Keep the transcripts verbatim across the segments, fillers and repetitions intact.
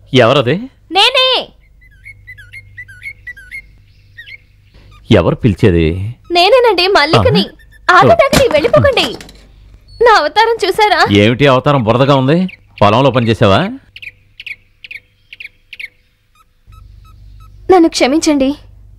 ఎవరది? నేనే. ఎవరు పిలిచేది? నేనేనండి, మల్లికని. ఆగటానికి వెళ్ళిపోకండి. నా అవతారం చూసారా? ఏమిటి అవతారం? బురదగా ఉంది. పొలంలో పనిచేసావా? నన్ను క్షమించండి,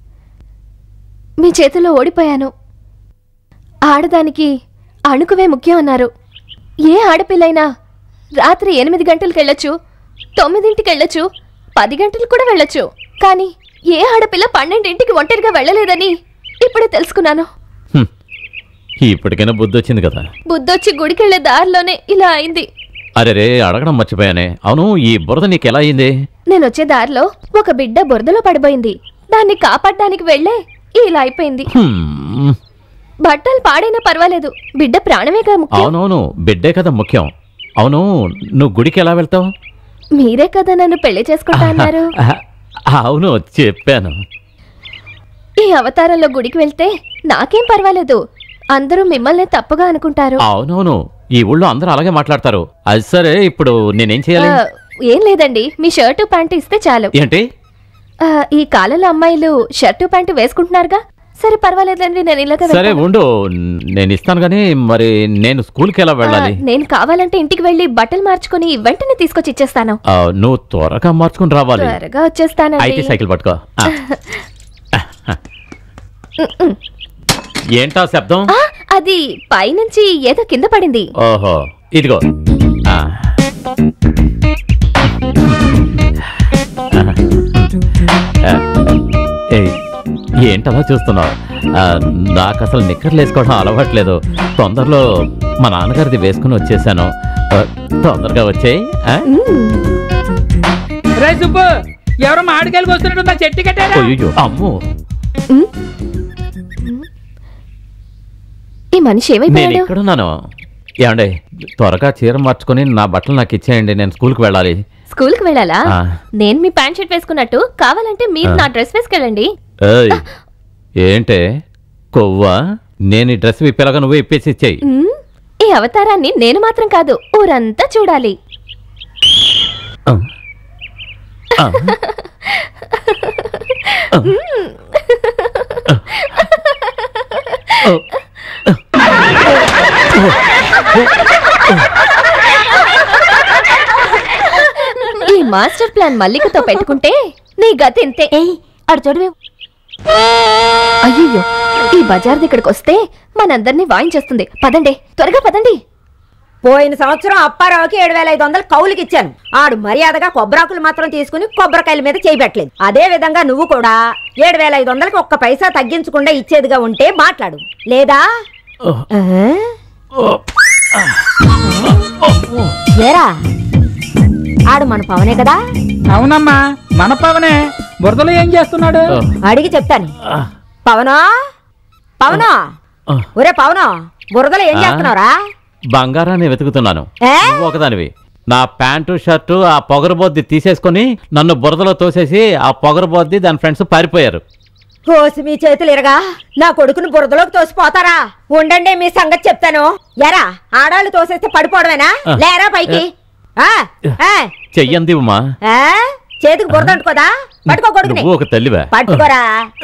మీ చేతిలో ఓడిపోయాను. ఆడదానికి అణుకువే ముఖ్యం అన్నారు. ఏ ఆడపిల్లైనా రాత్రి ఎనిమిది గంటలకు వెళ్ళొచ్చు, తొమ్మిదింటికి వెళ్ళొచ్చు, పది గంటలు కూడా వెళ్ళొచ్చు. కానీ ఏ ఆడపిల్ల పన్నెండింటికి ఒంటరిగా వెళ్ళలేదని ఇప్పుడే తెలుసుకున్నాను. ఇప్పటికైనా బుద్ధి వచ్చింది కదా? బుద్ధొచ్చి గుడికెళ్లే దారిలోనే ఇలా అయింది. అరే రే, అడగడం మర్చిపోయానే. అవును, ఈ బురద నీకెలా అయింది? నేనొచ్చే దారిలో ఒక బిడ్డ బురదలో పడిపోయింది. దాన్ని కాపాడడానికి వెళ్లే ఇలా అయిపోయింది. బట్టలు పాడైనా పర్వాలేదు, బిడ్డ ప్రాణమే కదా ముఖ్యం. అవునవును, బిడ్డే కదా ముఖ్యం. అవును, నువ్వు గుడికి ఎలా వెళ్తావు? మీరే కదా నన్ను పెళ్లి చేసుకుంటా అన్నారు. అవును, చెప్పాను. ఈ అవతారంలో గుడికి వెళ్తే నాకేం పర్వాలేదు, అందరూ మిమ్మల్ని తప్పుగా అనుకుంటారు. అవునవును, ఈ ఊళ్ళో అందరూ అలాగే మాట్లాడతారు. అది సరే, ఇప్పుడు నేనేం చేయాలి? ఏం లేదండి, మీ షర్టు ప్యాంటు ఇస్తే చాలు. ఏంటి? ఈ కాలంలో అమ్మాయిలు షర్టు ప్యాంటు వేసుకుంటున్నారుగా. సరే పర్వాలేదండి, నేను ఇలాగ. సరే ఉండు, నేను ఇస్తాను గానీ మరి నేను స్కూల్కి ఎలా వెళ్ళాలి? నేను కావాలంటే ఇంటికి వెళ్ళి బట్టలు మార్చుకుని వెంటనే తీసుకొచ్చి ఇచ్చేస్తాను. నువ్వు త్వరగా మార్చుకుని రావాలి. త్వరగా వచ్చేస్తాను. అయితే సైకిల్ పట్టుకో. ఏంటా శబ్దం? అది పైనుంచి ఏదో కింద పడింది. ఓహో, ఇదిగో. ఏంటలా చూస్తున్నావు? నాకు అసలు నిక్కర్లు వేసుకోవడం అలవాట్లేదు. తొందరలో మా నాన్నగారిది వేసుకుని వచ్చేసాను. తొందరగా వచ్చేయి. ఎవరో మామిడికాయలు వస్తున్నట్టు చెట్టు కట్టారా? అయ్యో, అమ్మో, ఈ మనిషి ఏమైపోయాడు? నేను ఇక్కడున్నాను. ఏమండి, త్వరగా చీర మార్చుకుని నా బట్టలు నాకు ఇచ్చేయండి, నేను స్కూల్కి వెళ్ళాలి. స్కూల్కి వెళ్ళాలా? నేను మీ ప్యాంట్ షర్ట్ వేసుకున్నట్టు కావాలంటే మీరు నా డ్రెస్ వేసుకెళ్ళండి. ఏంటే కొవ్వా? నేను ఈ డ్రెస్ విప్పేలాగా నువ్వు ఇప్పేసి ఇచ్చేయి. ఈ అవతారాన్ని నేను మాత్రం కాదు, ఊరంతా చూడాలి. ఈ మాస్టర్ ప్లాన్ మల్లికతో పెట్టుకుంటే నీ గతి ఇంతే. అడు చూడవే. అయ్యో, ఈ బజార్ దగ్గరకు వస్తే మనందరినీ వాయించేస్తుంది. పదండి, త్వరగా పదండి. పోయిన సంవత్సరం అప్పారావుకి ఏడు వేల ఐదు వందలు కౌలుకి ఇచ్చాను. ఆడు మర్యాదగా కొబ్బరాకులు మాత్రం తీసుకుని కొబ్బరికాయల మీద చేయబెట్టలేదు. అదే విధంగా నువ్వు కూడా ఏడు వేల ఐదు వందలకి ఒక్క పైసా తగ్గించకుండా ఇచ్చేదిగా ఉంటే మాట్లాడు, లేదా ఏరా ఆడు మన పవనే కదా? అవునమ్మా, మన పవనే. బురదలో ఏం చేస్తున్నాడు అడిగి చెప్తాను. పవనా పవనా ఒరే పవనా, బురదలో ఏం చేస్తున్నావురా? బంగారాన్ని వెతుకుతున్నాను. ఒకదానివి నా ప్యాంటు షర్టు ఆ పొగరబోద్ది తీసేసుకుని నన్ను బురదలో తోసేసి ఆ పొగరబోద్ది దాని ఫ్రెండ్స్ పారిపోయారు. కోసి మీ చేతులు ఇరగా నా కొడుకుని బురదలోకి తోసిపోతారా? ఉండండి, మీ సంగతి చెప్తాను. ఎరా ఆడాళ్ళు తోసేస్తే పడిపోవడమేనా? లేరా పైకి. చెయ్యంది ఉమా, చేతికి బురద అంటుకోదా? పట్టుకో కొడుకుని. ఒక తల్లివా, పట్టుకోరా.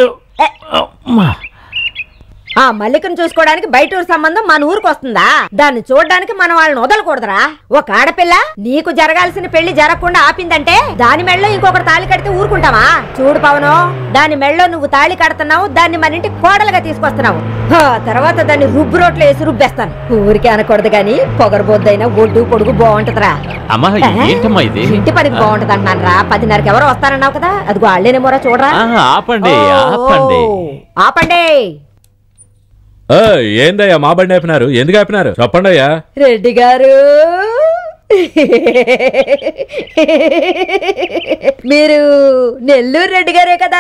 ఆ మల్లికను చూసుకోవడానికి బయట ఊరు సంబంధం మన ఊరికి వస్తుందా? దాన్ని చూడడానికి మనం వాళ్ళని వదలకూడదురా. ఒక ఆడపిల్ల నీకు జరగాల్సిన పెళ్లి జరగకుండా ఆపిందంటే దాని మెళ్ళలో ఇంకొకటి తాళి కడితే ఊరుకుంటావా? చూడు పవను, దాని మెళ్ళలో నువ్వు తాళి కడుతున్నావు, దాన్ని మన ఇంటికి కోడలుగా తీసుకొస్తున్నావు. తర్వాత దాన్ని రుబ్బు రోట్లో వేసి రుబ్బేస్తాను. ఊరికే అనకూడదు గాని పొగరబోద్దైనా ఒడ్డు పొడుగు బాగుంటదిరా. ఇంటి పనికి బాగుంటది అంటున్నాను రా. పదిన్నరకి ఎవరో వస్తానన్నావు కదా, అదిగో వాళ్ళేనేమోరా. చూడరా. ఆపండి ఆపండి ఆపండి. ఏందయ్యా మా బండి ఆపినారు? ఎందుకు ఆపినారు చెప్పండి అయ్యా. రెడ్డి గారు, మీరు నెల్లూరు రెడ్డి గారే కదా?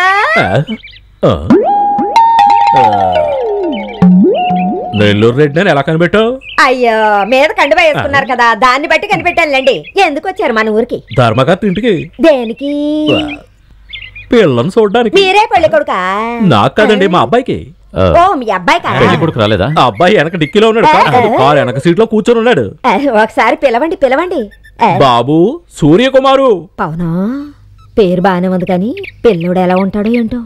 నెల్లూరు రెడ్డి అని ఎలా కనిపెట్టావు? అయ్యో, మీద కండువా వేసుకున్నారు కదా, దాన్ని బట్టి కనిపెట్టానులేండి. ఎందుకు వచ్చారు మన ఊరికి? ధర్మకర్త ఇంటికి. దేనికి? పిల్లని చూడడానికి. మీరే పెళ్లి కొడుకా? నాకు కదండి, మా అబ్బాయికి. ఓ, మీ అబ్బాయి కదా? పెళ్లి కొడుకు రాలేదా? అబ్బాయి వెనక డిక్కీలో ఉన్నాడు, కారు వెనక సీట్ లో కూర్చొని ఉన్నాడు. ఒకసారి పిలవండి పిలవండి. బాబు సూర్యకుమారు. పవనా పేరు బాగానే ఉంది కానీ పిల్లోడు ఎలా ఉంటాడో ఏంటో.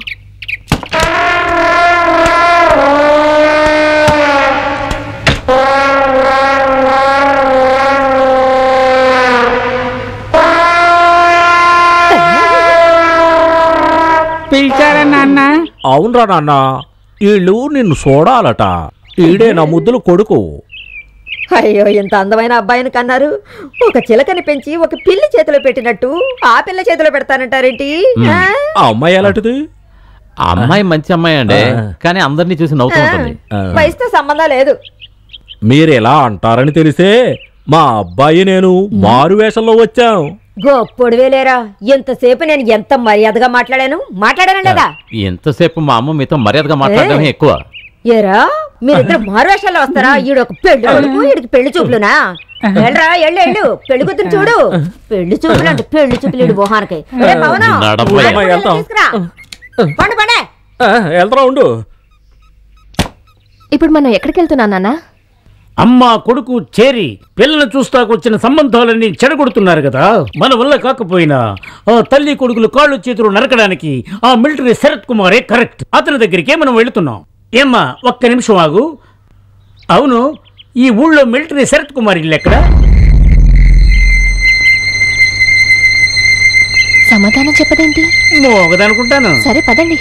పిలిచారా నాన్న? అవునరా నాన్న, వీళ్ళు నిన్ను చూడాలట. ఈడే నా ముద్దులు కొడుకు. అయ్యో ఎంత అందమైన అబ్బాయిని కన్నారు. ఒక చిలకని పెంచి ఒక పిల్లి చేతిలో పెట్టినట్టు ఆ పిల్ల చేతిలో పెడతానంటారేంటి? ఆ అమ్మాయి ఎలాంటిది? ఆ అమ్మాయి మంచి అమ్మాయి అండి, కానీ అందరినీ చూసి నవ్వుతూ ఉంటుంది. వయసుతో సంబంధం లేదు. మీరు ఎలా అంటారని తెలిసే మా అబ్బాయి నేను మారు వేషంలో వచ్చాం. గొప్పొడివే లేరా, ఎంతసేపు నేను ఎంత మర్యాదగా మాట్లాడాను మాట్లాడాను లేదా? ఎంతసేపు మా అమ్మ మీతో మర్యాదగా మాట్లాడడమే ఎక్కువ. ఏరా మీరిద్దరు మారువేషాల్లో వస్తారా? ఈడు ఒక పెళ్లి కొడుకు, ఈడికి పెళ్లి చూపులునా? వెళ్ళరా ఎళ్ళు ఎళ్ళు, పెళ్లి కూతురు చూడు. పెళ్లి చూపులు అంటే పెళ్లి చూపులు ఈడు మొహానికి. పండు పండే వెళ్తారా ఉండు. ఇప్పుడు మనం ఎక్కడికి వెళ్తున్నాం నాన్న? అమ్మ కొడుకు చేరి పిల్లలు చూస్తాకొచ్చిన సంబంధాలన్నీ చెడగొడుతున్నారు కదా. మన వల్ల కాకపోయినా ఆ తల్లి కొడుకులు కాళ్ళు చేతులు నరకడానికి ఆ మిలిటరీ శరత్ కుమారే కరెక్ట్. అతని దగ్గరికే మనం వెళుతున్నాం. ఏమ్మా ఒక్క నిమిషం ఆగు. అవును, ఈ ఊళ్ళో మిలిటరీ శరత్ కుమార్ ఇల్లు ఎక్కడ? సమాధానం చెప్పదేంటి? మోగదనుకుంటాను. సరే పదండి.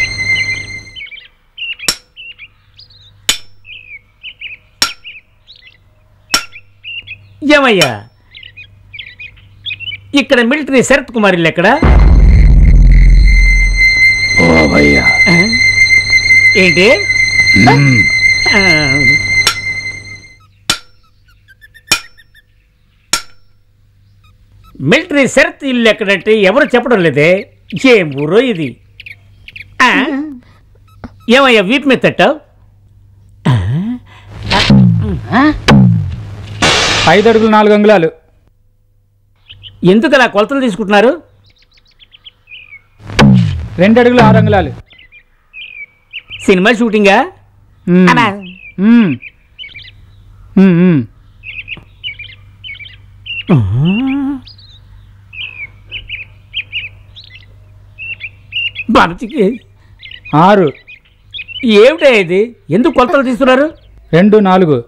ఏమయ్యా ఇక్కడ మిలిటరీ శరత్ కుమార్ ఇల్లు ఎక్కడ? ఏంటి? మిలిటరీ శరత్ ఇల్లు ఎక్కడంటే ఎవరు చెప్పడం లేదే. ఏం ఊరో ఇది? ఏమయ్యా వీపు మీద తట్టావు? ఐదు అడుగులు నాలుగు అంగుళాలు. ఎందుకు అలా కొలతలు తీసుకుంటున్నారు? రెండు అడుగులు ఆరు అంగుళాలు. సినిమా షూటింగా? బాబుకి ఆరు. ఏమిటా ఇది? ఎందుకు కొలతలు తీస్తున్నారు? రెండు నాలుగు.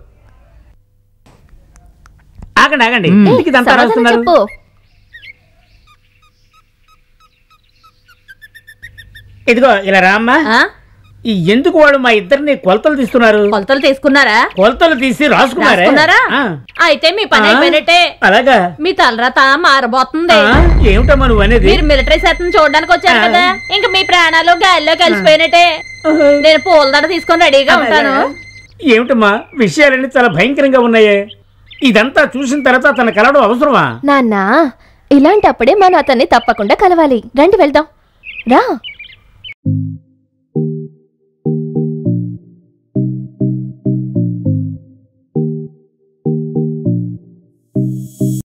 ఆగండి ఆగండి, ఇంటికి దంతా రాస్తున్నారు. చెప్పు. ఇదిగో ఇలా రామ్మా. ఎందుకు వాడు మా ఇద్దరిని కొలతలు తీస్తున్నారు? కొలతలు తీసుకున్నారా? కొలతలు తీసి రాసుకున్నారా? అయితే మీ పని అయిపోయినట్టే. అలాగా? మీ తలరాత మారబోతుంది. ఏమిటమ్మా నువ్వు అనేది? మీరు మిలిటరీ శాతం చూడడానికి వచ్చారు కదా, ఇంకా మీ ప్రాణాలు గాలిలో కలిసిపోయినట్టే. నేను పూలదండ తీసుకొని రెడీగా ఉంటాను. ఏమిటమ్మా విషయాలన్నీ చాలా భయంకరంగా ఉన్నాయే. ఇదంతా చూసిన తర్వాత తన కలవడం అవసరమా? నాన్న ఇలాంటప్పుడే మనం అతన్ని తప్పకుండా కలవాలి. రండి వెళ్దాం రా.